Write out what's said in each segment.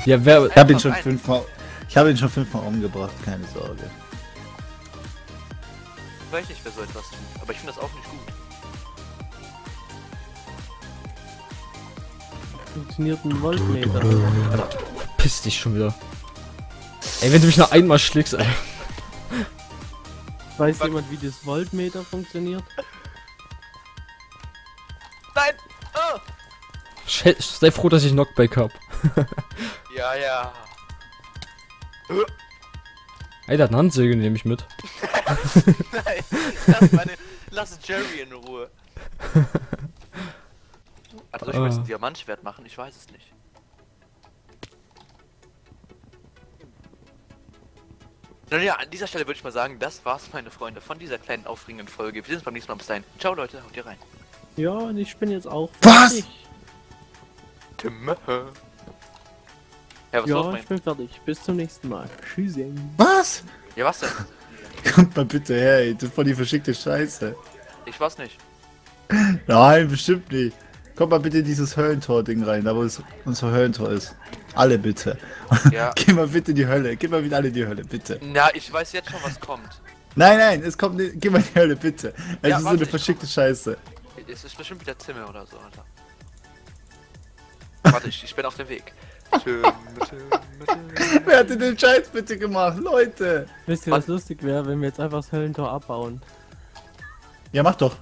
Ja, wer... Ich habe ihn schon fünfmal umgebracht, keine Sorge. Ich weiß nicht, wer so etwas tut, aber ich finde das auch nicht gut. Funktioniert ein Voltmeter. Alter, piss dich schon wieder. Ey, wenn du mich noch einmal schlägst, ey. Weiß jemand, wie das Voltmeter funktioniert? Nein! Oh! Sei froh, dass ich Knockback hab. Ja, ja. Ey, der hat eine Handsäge, nehme ich mit. Nein, lass Jerry in Ruhe. Also ich will jetzt ein Diamantschwert machen, ich weiß es nicht. Nun ja, an dieser Stelle würde ich mal sagen, das war's, meine Freunde, von dieser kleinen aufregenden Folge. Wir sehen uns beim nächsten Mal. Bis dahin. Ciao, Leute, haut ihr rein. Ja, und ich bin jetzt auch Was? fertig. Timme. Ja, was Ja, los, mein? ich bin fertig. Bis zum nächsten Mal. Tschüssi. Was? Ja, was denn? Kommt mal bitte her, ey. Das ist voll die verschickte Scheiße. Ich weiß nicht. Nein, bestimmt nicht. Kommt mal bitte in dieses Höllentor-Ding rein, da wo unser Höllentor ist. Alle bitte. Ja. Geh mal bitte in die Hölle. Geh mal wieder alle in die Hölle, bitte. Na, ich weiß jetzt schon, was kommt. Nein, es kommt nicht. Geh mal in die Hölle, bitte. Es Ja, ist so warte, eine ich verschickte Scheiße. Es ist bestimmt wieder Zimmer oder so, Alter. Warte, ich bin auf dem Weg. Wer hat denn den Scheiß bitte gemacht, Leute? Wisst ihr, was lustig wäre, wenn wir jetzt einfach das Höllentor abbauen? Ja, mach doch.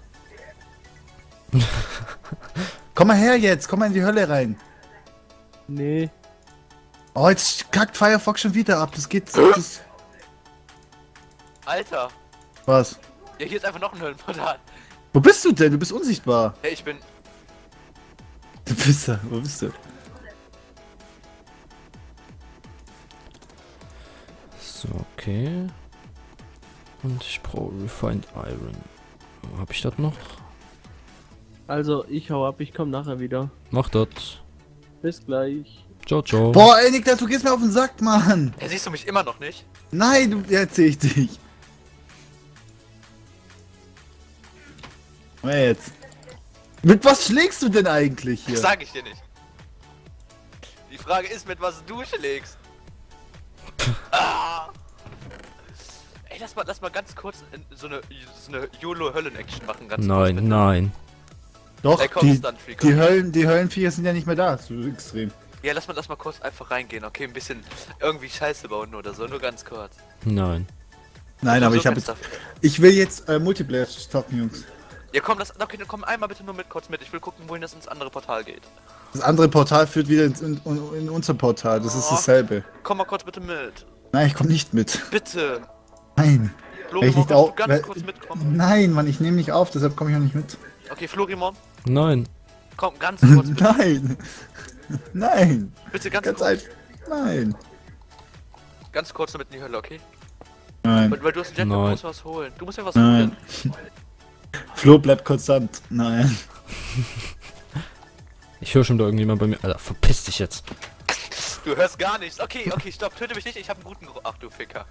Komm mal her jetzt, komm mal in die Hölle rein. Nee. Oh, jetzt kackt Firefox schon wieder ab. Das geht. Das... Alter. Was? Ja, hier ist einfach noch ein Höllenportal. Wo bist du denn? Du bist unsichtbar. Hey, ich bin... Du bist da. Wo bist du? So, okay. Und ich brauche Refined Iron. Hab ich das noch? Also, ich hau ab, ich komm nachher wieder. Mach das. Bis gleich. Ciao, ciao. Boah, ey, Niklas, du gehst mir auf den Sack, Mann. Ja, siehst du mich immer noch nicht? Nein, du erzähl ich dich. Jetzt. Mit was schlägst du denn eigentlich hier? Das sag ich dir nicht. Die Frage ist, mit was du schlägst. Ah. Ey, lass mal ganz kurz so eine YOLO-Höllen-Action machen. Ganz kurz, Nein, bitte. nein. Doch, Ey, komm, Stunt Freak, die Höllenviecher sind ja nicht mehr da. So extrem. Ja, lass mal kurz einfach reingehen, okay? Ein bisschen irgendwie Scheiße bauen oder so, nur ganz kurz. Nein. Nein, aber So ich habe kannst jetzt. du- Ich will jetzt Multiplayer stoppen, Jungs. Ja, komm, okay, dann komm einmal bitte nur kurz mit. Ich will gucken, wohin das ins andere Portal geht. Das andere Portal führt wieder in unser Portal. Das ist dasselbe. Komm mal kurz bitte mit. Nein, ich komm nicht mit. Bitte. Nein. Wenn ich Florimon, nicht kannst du auf. ganz kurz mitkommen? Nein, Mann, ich nehme nicht auf, deshalb komme ich auch nicht mit. Okay, Florimon, Nein. komm, ganz kurz bitte. Nein. Nein. Bitte ganz Ganz kurz. einfach. Nein. Ganz kurz nur mit in die Hölle, okay? Nein. Weil du hast einen Jetpack, du Nein. musst was holen. Du musst mir was Nein. holen. Flo bleibt konstant. Nein. Ich höre schon da irgendjemand bei mir. Alter, verpiss dich jetzt. Du hörst gar nichts. Okay, stopp, töte mich nicht, ich habe einen guten Ach du Ficker.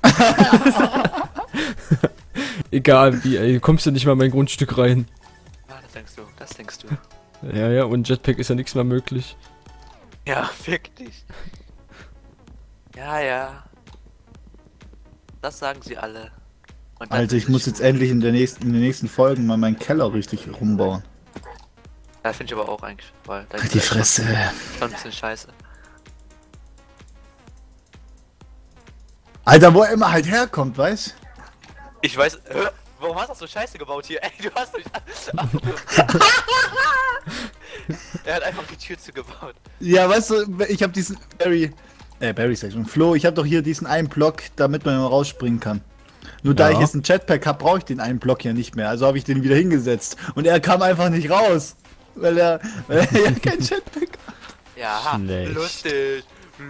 Egal wie, ey, du kommst ja nicht mal in mein Grundstück rein. Ah, das denkst du. Ja, und Jetpack ist ja nichts mehr möglich. Ja, fick dich. Ja. Das sagen sie alle. Und dann Alter, ich sind muss sie jetzt gut. endlich in den nächsten Folgen mal meinen Keller richtig rumbauen. Ja, finde ich aber auch eigentlich, weil da Die Fresse. schon ein bisschen scheiße. Alter, wo er immer halt herkommt, weißt? Ich weiß, warum hast du so scheiße gebaut hier? Ey, du hast mich... Er hat einfach die Tür zugebaut. Ja, weißt du, ich habe diesen Barry sag ich schon. Flo, ich habe doch hier diesen einen Block, damit man immer rausspringen kann. Nur da Ja. ich jetzt einen Jetpack habe, brauche ich den einen Block ja nicht mehr. Also habe ich den wieder hingesetzt. Und er kam einfach nicht raus. Weil er ja kein Jetpack hat. Ja, Schlecht. lustig.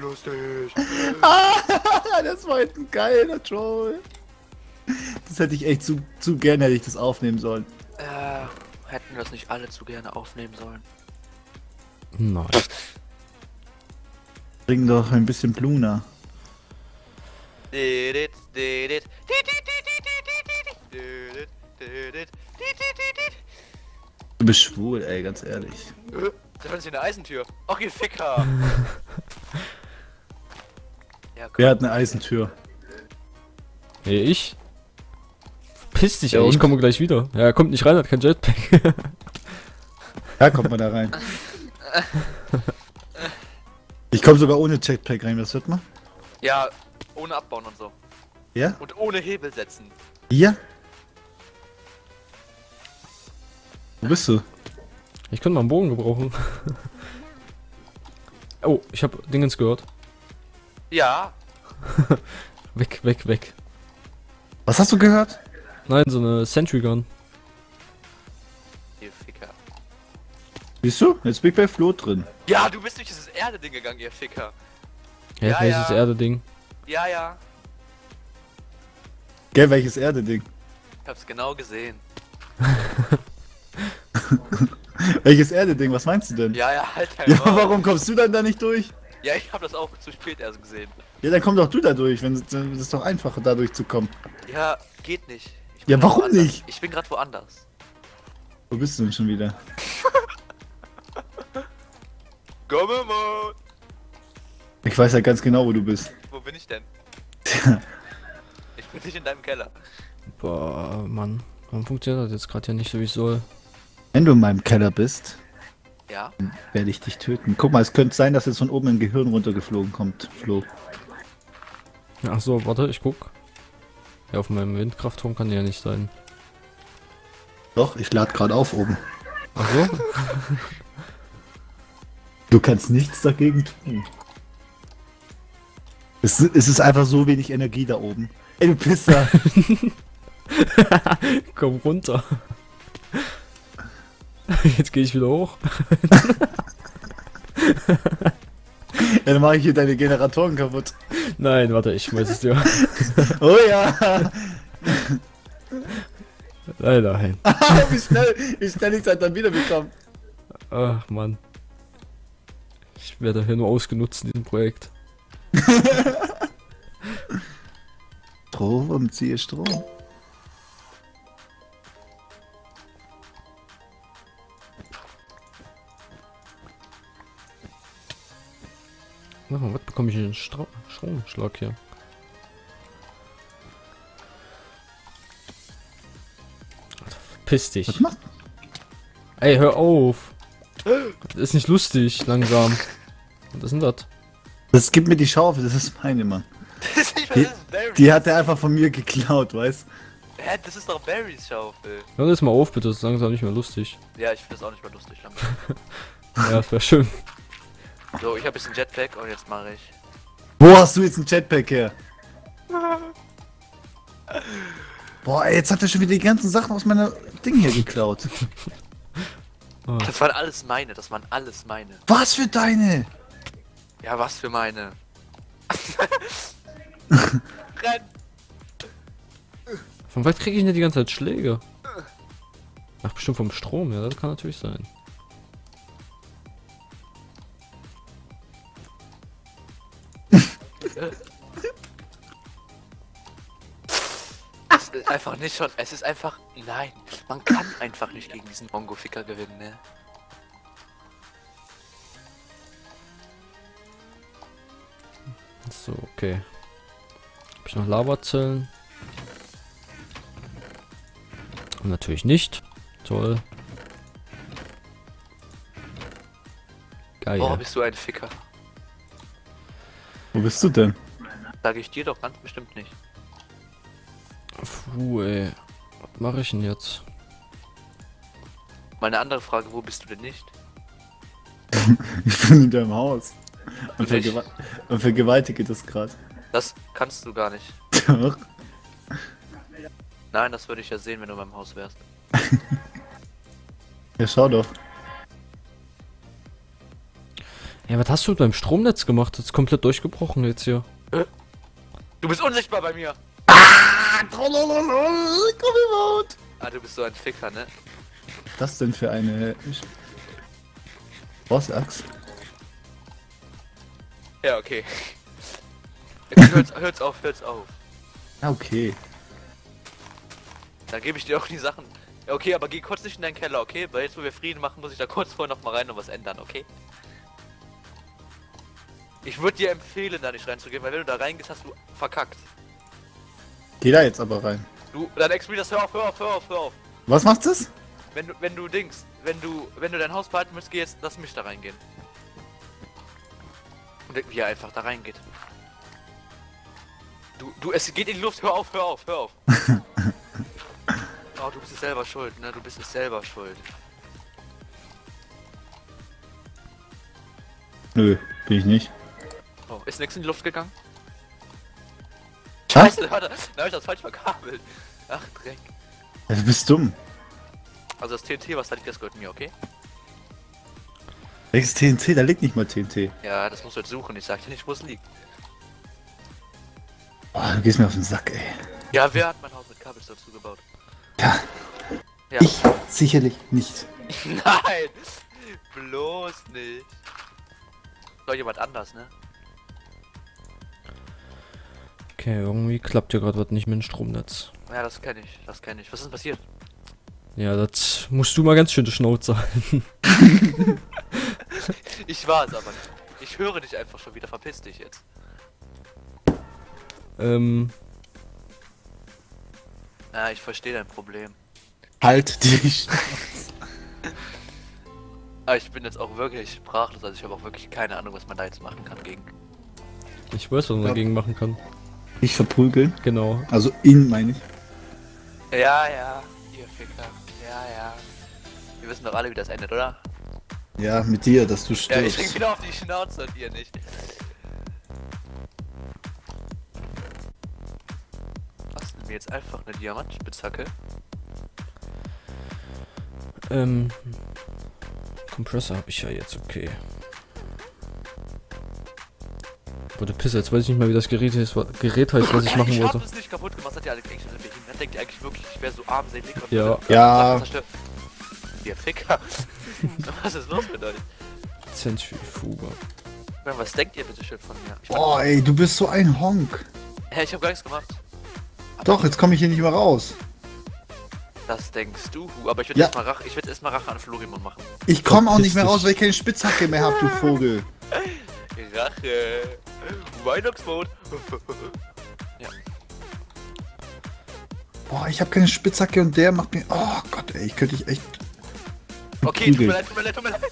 Das war jetzt ein geiler Troll. Das hätte ich echt zu gerne, hätte ich das aufnehmen sollen. Hätten wir das nicht alle zu gerne aufnehmen sollen. Nein. Bring doch ein bisschen Bluna. Du bist schwul, ey, ganz ehrlich. Das ist hier eine Eisentür. Okay, Ficker. Wer hat eine Eisentür? Hey, ich? Piss dich, Ja, ey, ich und? komme gleich wieder. Ja, er kommt nicht rein, hat kein Jetpack. Ja, kommt mal da rein. Ich komme sogar ohne Jetpack rein, was hört man? Ja, ohne abbauen und so. Ja? Und ohne Hebel setzen. Hier? Wo bist du? Ich könnte mal einen Bogen gebrauchen. Oh, ich habe Dingens gehört. Ja, Weg, weg, weg. Was hast du gehört? Nein, so eine Sentry Gun. ihr Ficker. Siehst du? Jetzt bin ich bei Flo drin. Ja, du bist durch dieses Erde-Ding gegangen, ihr Ficker. Ja, Ja, welches ja. Erde-Ding? Ja, ja. Gell, welches Erde-Ding? Ich hab's genau gesehen. Welches Erde-Ding? Was meinst du denn? Ja, ja, Alter. Ja, warum kommst du dann da nicht durch? Ja, ich hab das auch zu spät erst gesehen. Ja, dann komm doch du da durch, wenn das ist doch einfacher, da durchzukommen. Ja, geht nicht. Ich Ja, bin grad warum woanders. nicht? Ich bin gerade woanders. Wo bist du denn schon wieder? Komme mal. Ich weiß ja ganz genau, wo du bist. Wo bin ich denn? Tja, Ich bin nicht in deinem Keller. Boah, Mann. Warum funktioniert das jetzt gerade ja nicht so, wie es soll? wenn du in meinem Keller bist, Ja? werde ich dich töten. Guck mal, es könnte sein, dass jetzt von oben ein Gehirn runtergeflogen kommt, Flo. Ach so, warte, ich guck. Ja, auf meinem Windkraftturm kann der ja nicht sein. Doch, ich lade gerade auf oben. Ach so? Du kannst nichts dagegen tun. Es ist einfach so wenig Energie da oben. Ey, du Pisser. Komm runter. Jetzt gehe ich wieder hoch. Ja, dann mache ich hier deine Generatoren kaputt. Nein, warte, ich schmeiß es dir. Oh ja. Nein, nein. wie schnell ich es dann wieder bekomme. Ach, Mann. Ich werde hier nur ausgenutzt in diesem Projekt. Strom, ziehe Strom. Sag mal, was bekomme ich einen Stromschlag hier? Piss dich. Was macht? Ey, hör auf. Das ist nicht lustig, langsam. Was ist denn das? Das gibt mir die Schaufel, das ist meine, Mann. Das ist nicht mal, Die, das ist Barry. die hat er einfach von mir geklaut, weißt? Hä, das ist doch Barrys Schaufel. Hör das mal auf, bitte. Das ist langsam nicht mehr lustig. Ja, ich finde das auch nicht mehr lustig. Lang. Ja, das wäre schön. So, ich habe jetzt ein Jetpack und jetzt mache ich. Wo hast du jetzt ein Jetpack her? Boah, ey, jetzt hat er schon wieder die ganzen Sachen aus meiner Ding hier geklaut. Das waren alles meine, das waren alles meine. Was für deine? Ja, was für meine. Renn! Von weit kriege ich denn die ganze Zeit Schläge? Ach, bestimmt vom Strom, ja, das kann natürlich sein. Es ist einfach nicht schon, es ist einfach, nein, man kann einfach nicht gegen diesen Mongo-Ficker gewinnen, ne? So, okay. Hab ich noch Lavazellen? Natürlich nicht. Toll. Geil. Boah, bist du ein Ficker. Wo bist du denn? Sage ich dir doch ganz bestimmt nicht. Puh, ey. Was mache ich denn jetzt? Meine andere Frage, wo bist du denn nicht? Ich bin in deinem Haus. Und, Und ich? und vergewaltige das gerade. Das kannst du gar nicht. Doch. Nein, das würde ich ja sehen, wenn du in meinem Haus wärst. Ja, schau doch. Ja, was hast du beim Stromnetz gemacht? Das ist komplett durchgebrochen jetzt hier. Du bist unsichtbar bei mir! Komm überhaupt. Ah, du bist so ein Ficker, ne? Was das denn für eine Boss-Axt? Ja, okay. Jetzt hört's auf, hört's auf. Ah, okay. Dann gebe ich dir auch die Sachen. Ja, okay, aber geh kurz nicht in deinen Keller, okay? Weil jetzt, wo wir Frieden machen, muss ich da kurz vorher noch mal rein und was ändern, okay? Ich würde dir empfehlen, da nicht reinzugehen, weil wenn du da reingehst, hast du verkackt. Geh da jetzt aber rein. Du, dann explodierst, hör auf, hör auf, hör auf, hör auf. Was macht das? Wenn du dein Haus behalten willst, geh jetzt, lass mich da reingehen. Und wie er einfach da reingeht. Es geht in die Luft, hör auf, hör auf, hör auf. Oh, du bist es selber schuld, ne? Du bist es selber schuld. Nö, bin ich nicht. Oh, ist nix in die Luft gegangen? Was? Scheiße, warte, da hab ich das falsch verkabelt. Ach, Dreck. Ja, du bist dumm. Also das TNT, was da liegt, das gehört mir, okay? Welches TNT? Da liegt nicht mal TNT. Ja, das musst du jetzt suchen, ich sag dir nicht, wo es liegt. Oh, du gehst mir auf den Sack, ey. Ja, wer hat mein Haus mit Kabels dazu gebaut? Ja, Ja. ich sicherlich nicht. Nein! Bloß nicht. Doch jemand anders, ne? Okay, irgendwie klappt ja gerade was nicht mit dem Stromnetz. Ja, das kenne ich, das kenne ich. Was ist denn passiert? Ja, das musst du mal ganz schön die Schnauze halten. Ich war es aber nicht. Ich höre dich einfach schon wieder, verpiss dich jetzt. Ja, ich verstehe dein Problem. Halt dich. Aber ich bin jetzt auch wirklich sprachlos, also ich habe auch wirklich keine Ahnung, was man da jetzt machen kann gegen. Ich weiß, was man dagegen machen kann. Nicht verprügeln. Genau. Also ihn meine ich. Ja, ja, ihr Ficker. Ja, ja. Wir wissen doch alle, wie das endet, oder? Ja, mit dir, dass du Ja, ich krieg stirbst. wieder auf die Schnauze und ihr nicht. Basteln wir jetzt einfach eine Diamantspitzhacke? Kompressor habe ich ja jetzt, okay. Wurde Pisse, jetzt weiß ich nicht mal, wie das Gerät heißt, was ich machen Ich wollte. hab es nicht kaputt gemacht, hat ihr alle eigentlich behindert. Dann denkt ihr eigentlich wirklich, ich wäre so armselig und Ja. würde Ja. Sachen zerstören. Ihr Ficker. Was ist los mit euch? Zentrifuge. Was denkt ihr bitte schön von mir? Boah, ey, du bist so ein Honk. Hä, ich hab gar nichts gemacht. Doch, jetzt komme ich hier nicht mehr raus. Das denkst du, aber ich würde Ja. erstmal Rache an Florimon machen. Ich komme auch Verpiss nicht mehr dich. raus, weil ich keine Spitzhacke mehr habe, du Vogel. Rache. Winox Mode. Ja. Boah, ich habe keine Spitzhacke und der macht mir... Oh Gott, ey, ich könnte dich echt... Okay, tut mir prügeln. leid, tut mir leid, tut mir leid.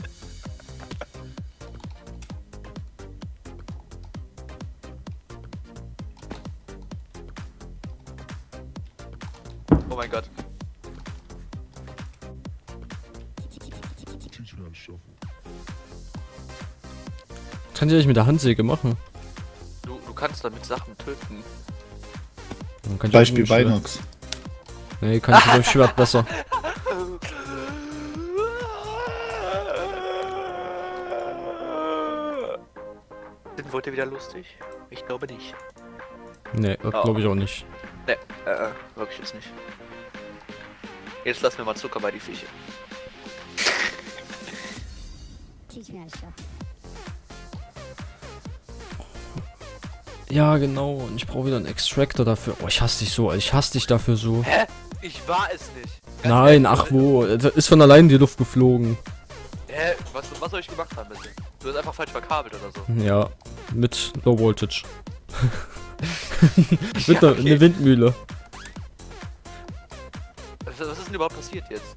Oh mein Gott. Kann ich eigentlich mit der Handsäge machen? Du kannst damit Sachen töten. Dann kann ich Beispiel auch mit dem Binox. Schwert- Nee, kann ich mit dem Schwert besser. Sind heute wieder lustig? Ich glaube nicht. Nee, das glaube ich auch nicht. Ne, wirklich jetzt nicht. Jetzt lassen wir mal Zucker bei die Fische. Teach me how to shuffle. Ja, genau. Und ich brauche wieder einen Extractor dafür. Oh, ich hasse dich so. Ich hasse dich dafür so. Hä? Ich war es nicht. Ganz Nein, ehrlich, ach wo. Das ist von allein in die Luft geflogen. Hä? Was soll ich gemacht haben bitte? Du hast einfach falsch verkabelt oder so. Ja, mit Low Voltage. Mit Ja, okay. einer Windmühle. Was ist denn überhaupt passiert jetzt?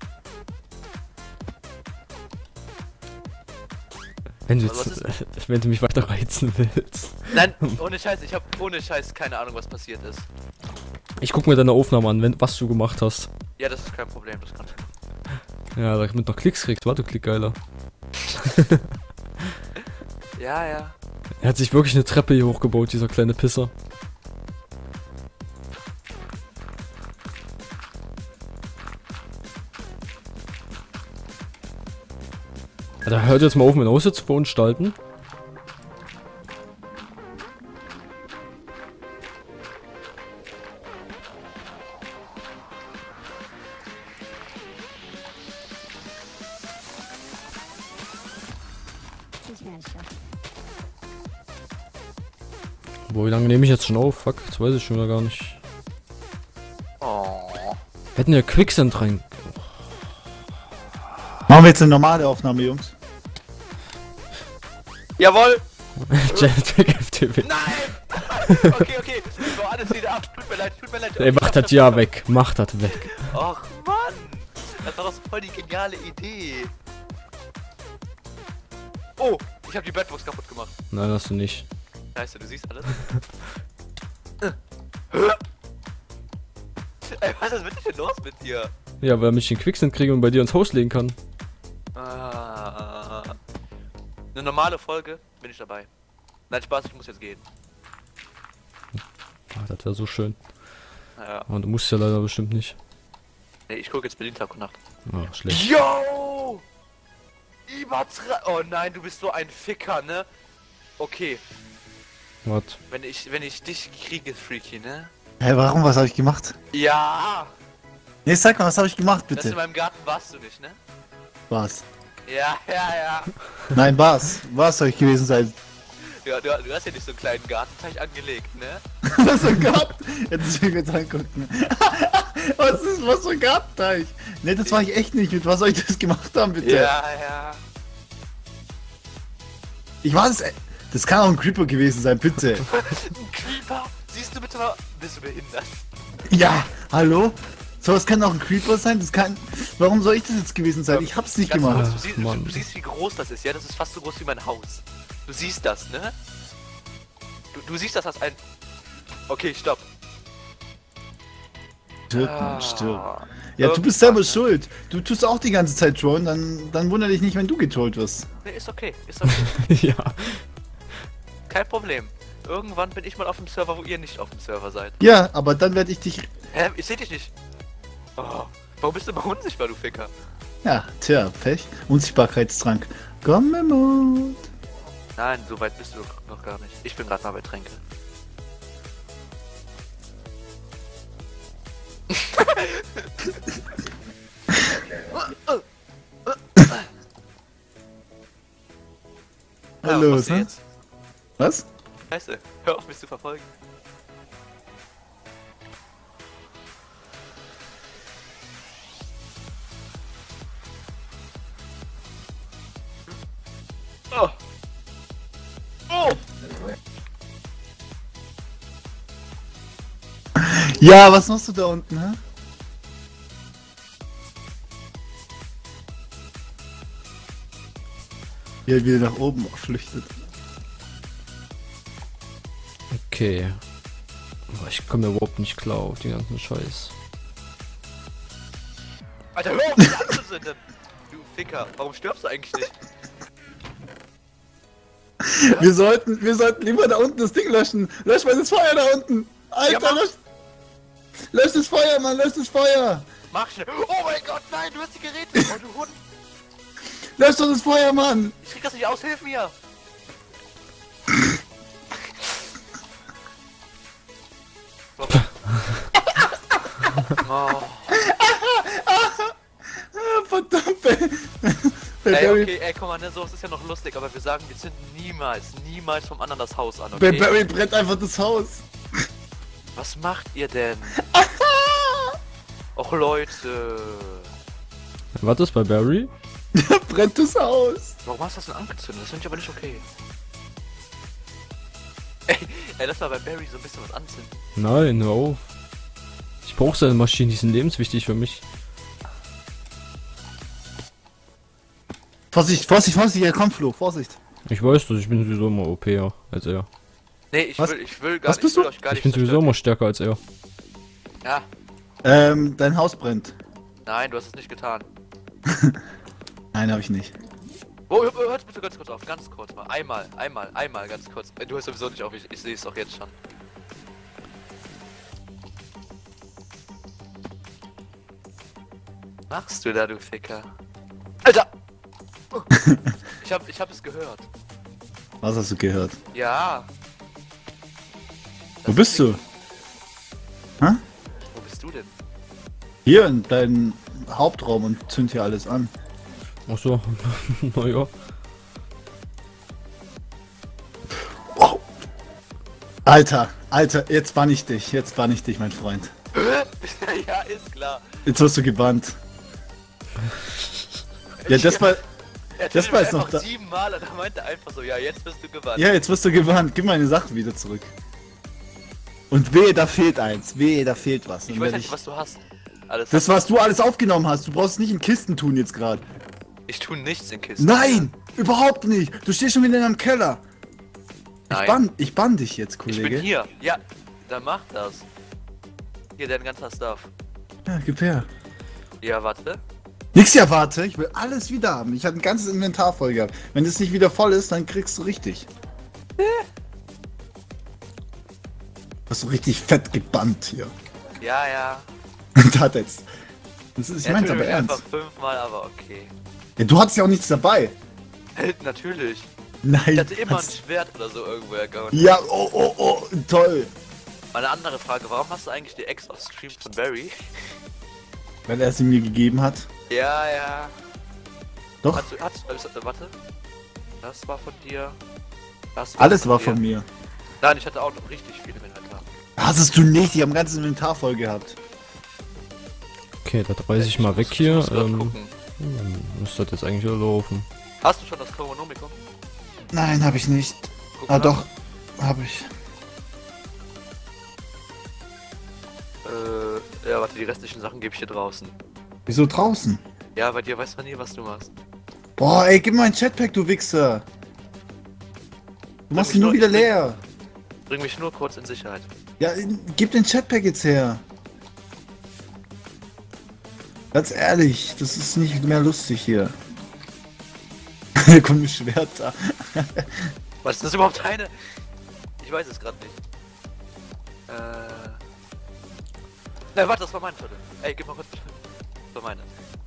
Wenn du, Was jetzt, wenn du mich weiter reizen willst. Nein, ohne Scheiß, ich habe ohne Scheiß keine Ahnung, was passiert ist. Ich guck mir deine Aufnahme an, was du gemacht hast. Ja, das ist kein Problem, das kannst du. Ja, damit noch Klicks kriegst. Warte, Klickgeiler. Ja, ja. Er hat sich wirklich eine Treppe hier hochgebaut, dieser kleine Pisser. Ja, da hört jetzt mal auf, mein Haus jetzt zu verunstalten. Teach me how to shuffle. Boah, wie lange nehme ich jetzt schon auf? Fuck, das weiß ich schon wieder gar nicht. Oh. Wir hätten ja Quicksand rein. Machen wir jetzt eine normale Aufnahme, Jungs. Jawohl! Jetpack FTW. Nein! Okay. Ich baue alles wieder ab. Tut mir leid. Ey, mach das ja weg. Mach das weg. Och, Mann! Das war doch voll die geniale Idee. Oh, ich habe die Bedbox kaputt gemacht. Nein, hast du nicht. Scheiße, du siehst alles? Ey, was ist denn los mit dir? Ja, weil ich den Quicksand kriege und bei dir ins Haus legen kann. Eine normale Folge, bin ich dabei. Nein, Spaß, ich muss jetzt gehen. Ah, das wäre so schön. Ja. Aber du musst ja leider bestimmt nicht. Nee, ich gucke jetzt Berlin Tag und Nacht. Ah, schlecht. Yo! Oh nein, du bist so ein Ficker, ne? Okay, Was? wenn ich dich kriege, Freaky, ne? Hä, warum? Was habe ich gemacht? Ja! Nee, sag mal, was habe ich gemacht, Das in bitte? meinem Garten warst du nicht, ne? Was? Ja. Nein, was? Was soll ich gewesen sein? Ja, du hast ja nicht so einen kleinen Gartenteich angelegt, ne? Was für ein Garten? Jetzt will ich mir jetzt angucken. Was für ein Gartenteich? Ne, das war ich echt nicht. Mit was soll ich das gemacht haben, bitte? Ja. Ich war das. Das kann auch ein Creeper gewesen sein, bitte. Ein Creeper? Siehst du bitte mal, bist du behindert? Ja, hallo? Sowas kann auch ein Creeper sein? Das kann. Warum soll ich das jetzt gewesen sein? Ich hab's nicht Ganz gemacht. kurz, Mann. du siehst, wie groß das ist, ja? Das ist fast so groß wie mein Haus. Du siehst das, ne? Du siehst das als ein... Okay, stopp. Stirb, Mann, stirb. Ja, du Irgendwas, bist selber ne? schuld. Du tust auch die ganze Zeit trollen, dann wundere dich nicht, wenn du getrollt wirst. Nee, ist okay. Ja. Kein Problem. Irgendwann bin ich mal auf dem Server, wo ihr nicht auf dem Server seid. Ja, aber dann werde ich dich. Hä? Ich seh dich nicht. Oh, warum bist du immer unsichtbar, du Ficker? Ja, tja, Pech. Unsichtbarkeitstrank. Komm, Mut. Nein, so weit bist du noch gar nicht. Ich bin gerade mal bei Tränke. Hallo, was machst du ne? jetzt? Was? Scheiße, hör auf mich zu verfolgen. Oh. Oh. Ja, was machst du da unten, hä? Wie er wieder nach oben flüchtet. Okay. Aber ich komme mir überhaupt nicht klar auf den ganzen Scheiß. Alter, hör auf mich anzusenden! Du Ficker, warum stirbst du eigentlich nicht? Wir sollten lieber da unten das Ding löschen. Lösch mal das Feuer da unten. Alter, Ja, mach. lösch das Feuer, Mann, lösch das Feuer. Mach schnell! Oh mein Gott, nein, du hast die Geräte! Oh, du Hund! Lösch doch das Feuer, Mann. Ich krieg das nicht aus, hilf mir! Oh. Ah, verdammt, ey. Ey, okay, ey, guck mal, ne, sowas ist ja noch lustig, aber wir sagen, wir zünden niemals vom anderen das Haus an, okay? Barry brennt einfach das Haus. Was macht ihr denn? Och, Leute. Was ist bei Barry? Brennt das Haus. Warum hast du das denn angezündet? Das finde ich aber nicht okay. Ey, lass mal bei Barry so ein bisschen was anzünden. Nein, hör auf. Ich brauche seine Maschinen, die sind lebenswichtig für mich. Vorsicht, Vorsicht, Vorsicht, er kommt, Flo, Vorsicht. Ich weiß das, ich bin sowieso immer OPer als er. Nee, ich Was? will gar Was nicht, bist ich will du? euch gar Ich nicht bin sowieso zerstören. immer stärker als er. Ja, Dein Haus brennt. nein, du hast es nicht getan. Nein, habe ich nicht. Oh, hört bitte ganz kurz auf, ganz kurz mal. Einmal, ganz kurz. Du hörst sowieso nicht auf, ich sehe es doch jetzt schon. Machst du da, du Ficker? Alter! Oh. Ich hab es gehört. Was hast du gehört? Ja. Wo bist du? Hä? Wo bist du denn? Hier in deinem Hauptraum und zünd hier alles an. Ach so, naja. Wow. Alter, jetzt bann ich dich, mein Freund. Ja, ist klar. Jetzt wirst du gebannt. Ja, das war... Er Das war jetzt noch einfach da. 7-mal und er meinte einfach so, ja, jetzt bist du gewandt. Ja, jetzt wirst du gewarnt. Gib meine Sachen wieder zurück. Und wehe, da fehlt eins. Wehe, da fehlt was. Ich Und weiß wenn halt nicht, was du hast. Alles das, was du alles aufgenommen hast, du brauchst nicht in Kisten tun jetzt gerade. Ich tue nichts in Kisten. Nein, überhaupt nicht. Du stehst schon wieder in einem Keller. Nein. Ich bann dich jetzt, Ich Kollege. bin hier. Ja, dann mach das. Hier, dein ganzer Stuff. Ja, gib her. Ja, warte. Nix ja, warte. Ich will alles wieder haben. Ich hatte ein ganzes Inventar voll gehabt. Wenn das nicht wieder voll ist, dann kriegst du richtig. Hast du richtig fett gebannt hier. Ja, ja. Das jetzt. Das ist, ich mein's aber ernst. Einfach 5-mal, aber okay. Ja, du hattest ja auch nichts dabei. Hält natürlich. Nein. Ich hatte immer ein hat's- Schwert oder so irgendwo ergauen. Ja, oh, toll. Eine andere Frage, warum hast du eigentlich die Ex auf Stream von Barry? Weil er sie mir gegeben hat. Ja, ja. Doch, Warte. Das war von dir. Das alles war dir. von mir. Nein, ich hatte auch noch richtig viele im Inventar. Hattest du nicht? Ich habe ein ganzes Inventar voll gehabt. Okay, da reiß ich mal weg hier. muss grad gucken. Müsste das jetzt eigentlich wieder laufen. Hast du schon das Chronomicon? Nein, habe ich nicht. Guck Ah, nach. doch. Habe ich. Ja, warte, die restlichen Sachen gebe ich dir draußen. Wieso draußen? Ja, bei dir weiß man nie, was du machst. Boah, ey, gib mal ein Jetpack, du Wichser. Du machst mich ihn nur nur- wieder leer. Bring mich nur kurz in Sicherheit. Ja, gib den Jetpack jetzt her. Ganz ehrlich, das ist nicht mehr lustig hier. Hier kommt ein Schwert da. Was ist das überhaupt eine? Ich weiß es gerade nicht. Na, warte, das war meine Tolle. Ey, gib mal kurz. Das war meine.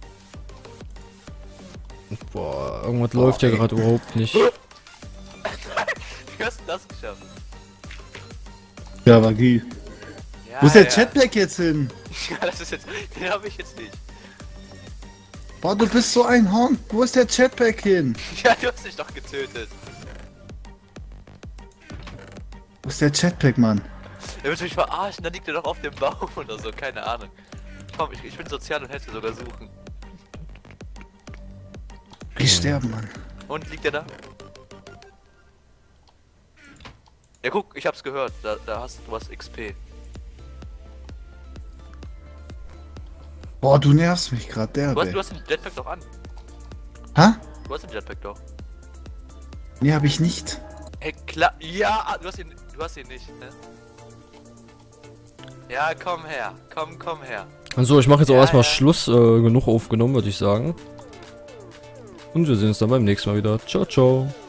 Boah, irgendwas läuft ja ey. gerade überhaupt nicht. Wie hast du das geschafft? Ja, Magie. Ja, Wo ist der ja. Jetpack jetzt hin? Ja, das ist jetzt. Den habe ich jetzt nicht. Boah, du bist so ein Horn. Wo ist der Jetpack hin? Ja, du hast dich doch getötet. Wo ist der Jetpack, Mann? Er wird mich verarschen, dann liegt er doch auf dem Baum oder so, keine Ahnung. Komm, ich bin sozial und helfe dir sogar suchen. Ich sterben, Mann. Und liegt er da? Ja, guck, ich hab's gehört. Da hast du was XP. Boah, du nervst mich gerade, Du derbe. hast den Jetpack doch an. Hä? Du hast den Jetpack doch. Nee, hab ich nicht. Hey, klar. Ja, du hast ihn nicht, ne? Ja, komm her. Komm her. Also, ich mache jetzt auch Ja, erstmal ja. Schluss. Genug aufgenommen, würde ich sagen. Und wir sehen uns dann beim nächsten Mal wieder. Ciao, ciao.